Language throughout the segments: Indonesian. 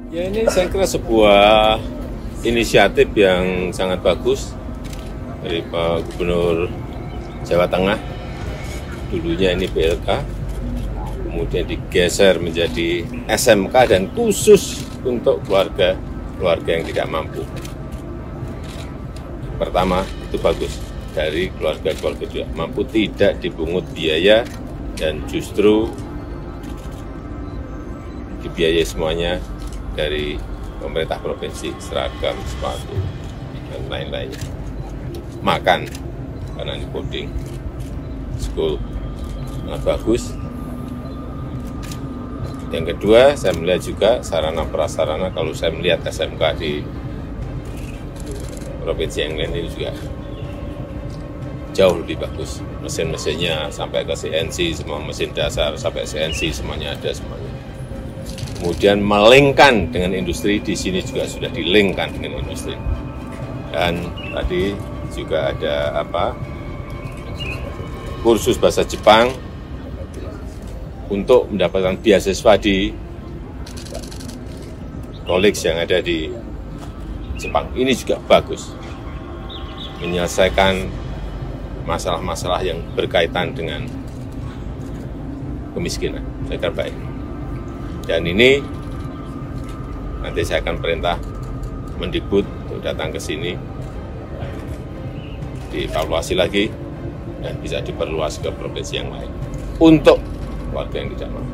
Ya ini saya kira sebuah inisiatif yang sangat bagus dari Pak Gubernur Jawa Tengah. Dulunya ini BLK, kemudian digeser menjadi SMK dan khusus untuk keluarga yang tidak mampu. Pertama, itu bagus. Dari keluarga tidak mampu tidak dipungut biaya dan justru dibiayai semuanya dari pemerintah provinsi, seragam, sepatu, dan lain-lainnya. Makan, karena ini boarding school sangat bagus. Yang kedua, saya melihat juga sarana prasarana, kalau saya melihat SMK di provinsi yang lain ini juga jauh lebih bagus. Mesin-mesinnya sampai ke CNC, semua mesin dasar sampai CNC, semuanya ada semuanya. Kemudian melingkan dengan industri, di sini juga sudah dilingkan dengan industri. Dan tadi juga ada kursus bahasa Jepang untuk mendapatkan beasiswa di college yang ada di Jepang. Ini juga bagus, menyelesaikan masalah-masalah yang berkaitan dengan kemiskinan. Saya kira baik. Dan ini nanti saya akan perintah Mendikbud untuk datang ke sini, dievaluasi lagi, dan bisa diperluas ke provinsi yang lain untuk keluarga yang tidak mampu.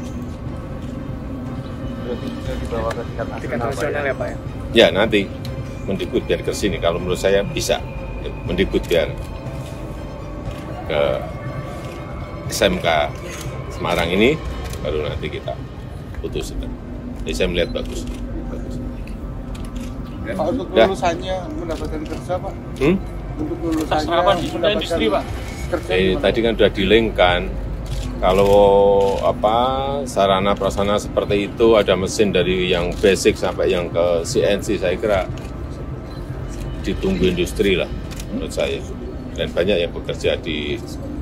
Berarti bisa dibawa ke tingkat nasional ya Pak ya? Ya nanti Mendikbud biar ke sini, kalau menurut saya bisa Mendikbud biar ke SMK Semarang ini, baru nanti kita putus. Jadi saya melihat bagus. Pak, untuk lulusannya mendapatkan kerja Pak? Untuk lulusannya mendapatkan industri Pak? Kerja tadi kan sudah dilingkan. Kalau sarana prasarana seperti itu, ada mesin dari yang basic sampai yang ke CNC, saya kira ditunggu industri lah menurut saya. Dan banyak yang bekerja di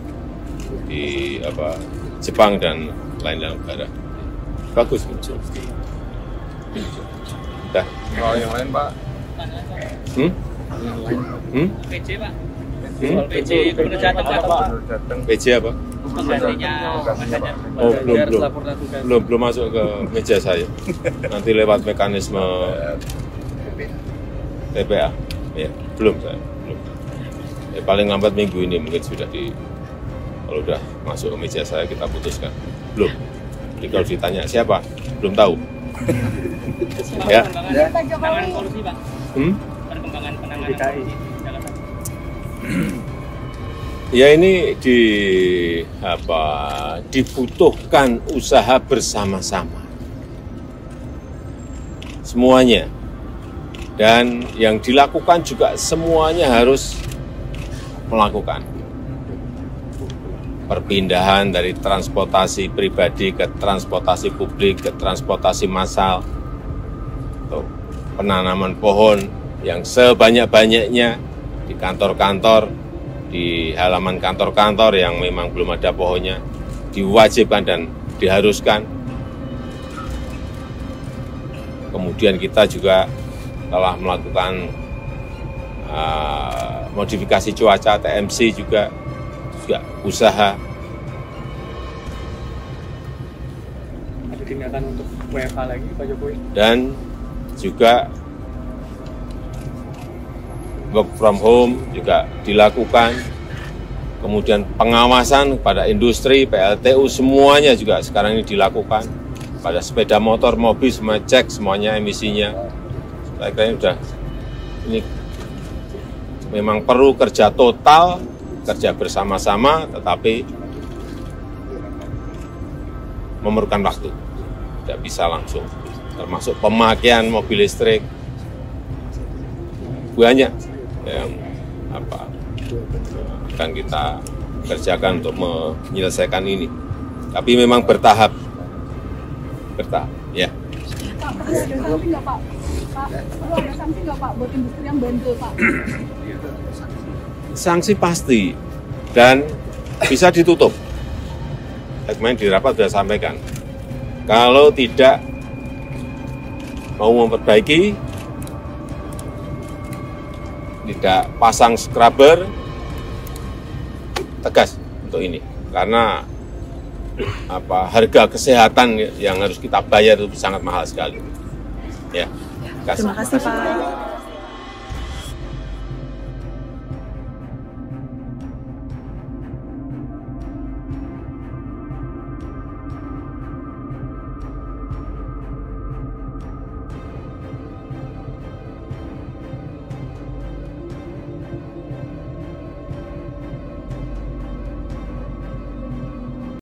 Jepang dan lain-lain negara. Bagus muncul. Dah. Kalau yang lain Pak? PJ Pak. PJ Gubernur Jateng Pak. PJ apa? Penggantinya Oh, belum masuk ke meja saya. Nanti lewat mekanisme TPA. Ya, belum saya. Belum. Ya, paling lambat minggu ini mungkin sudah kalau udah masuk ke meja saya kita putuskan. Belum. Jadi kalau ditanya siapa, belum tahu. Ya. Penanganan korupsi Pak. Perkembangan penanganan korupsi. Ya ini dibutuhkan usaha bersama-sama. Semuanya. Dan yang dilakukan juga semuanya harus melakukan. Perpindahan dari transportasi pribadi ke transportasi publik, ke transportasi massal, atau penanaman pohon yang sebanyak-banyaknya di kantor-kantor, di halaman kantor-kantor yang memang belum ada pohonnya, diwajibkan dan diharuskan. Kemudian kita juga telah melakukan modifikasi cuaca, TMC juga usaha. Ada tindakan untuk WFH lagi Pak Jokowi? Dan juga work from home juga dilakukan. Kemudian pengawasan pada industri, PLTU, semuanya juga sekarang ini dilakukan. Pada sepeda motor, mobil, semua cek semuanya emisinya. Saya kira ini memang perlu kerja total, kerja bersama-sama, tetapi memerlukan waktu. Tidak bisa langsung. Termasuk pemakaian mobil listrik. Banyak yang akan kita kerjakan untuk menyelesaikan ini. Tapi memang bertahap. Ya. Pak, perlu ada sanksi nggak Pak? Perlu ada sanksi nggak Pak buat industri yang bandel Pak? Sanksi pasti dan bisa ditutup. Kemarin di rapat sudah sampaikan, kalau tidak mau memperbaiki, tidak pasang scrubber, tegas untuk ini. Karena harga kesehatan yang harus kita bayar itu sangat mahal sekali. Ya, Terima kasih Pak.